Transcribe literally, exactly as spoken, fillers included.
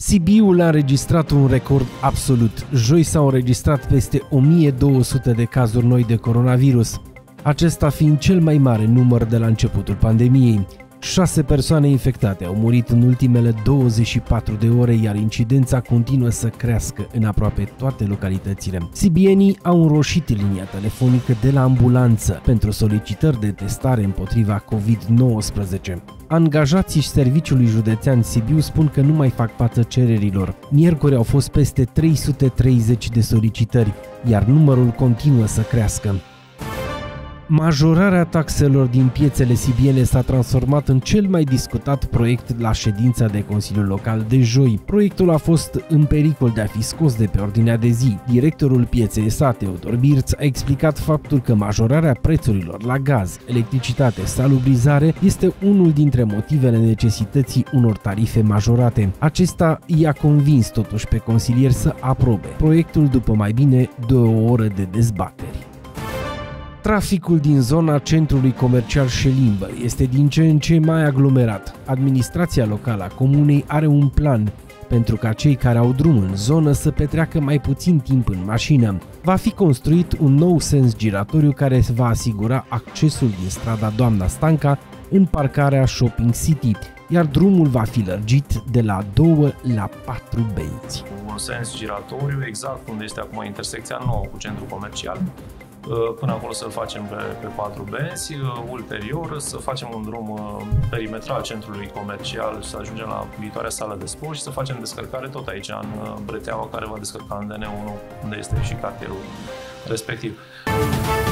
Sibiul a înregistrat un record absolut. Joi s-au înregistrat peste o mie două sute de cazuri noi de coronavirus, acesta fiind cel mai mare număr de la începutul pandemiei. Șase persoane infectate au murit în ultimele douăzeci și patru de ore, iar incidența continuă să crească în aproape toate localitățile. Sibienii au înroșit linia telefonică de la ambulanță pentru solicitări de testare împotriva COVID nouăsprezece. Angajații Serviciului Județean Sibiu spun că nu mai fac față cererilor. Miercuri au fost peste trei sute treizeci de solicitări, iar numărul continuă să crească. Majorarea taxelor din piețele sibiene s-a transformat în cel mai discutat proiect la ședința de Consiliul Local de joi. Proiectul a fost în pericol de a fi scos de pe ordinea de zi. Directorul pieței S A, Teodor Birț, a explicat faptul că majorarea prețurilor la gaz, electricitate, salubrizare este unul dintre motivele necesității unor tarife majorate. Acesta i-a convins totuși pe consilieri să aprobe proiectul după mai bine de o oră de dezbateri. Traficul din zona centrului comercial Șelimbă este din ce în ce mai aglomerat. Administrația locală a comunei are un plan pentru ca cei care au drum în zonă să petreacă mai puțin timp în mașină. Va fi construit un nou sens giratoriu care va asigura accesul din strada Doamna Stanca în parcarea Shopping City, iar drumul va fi lărgit de la două la patru benzi. Un sens giratoriu exact unde este acum intersecția nouă cu centrul comercial. Până acolo să-l facem pe, pe patru benzi, ulterior să facem un drum perimetral centrului comercial și să ajungem la viitoarea sală de sport și să facem descărcare tot aici, în breteaua care va descărca în D N unu, unde este și cartierul respectiv.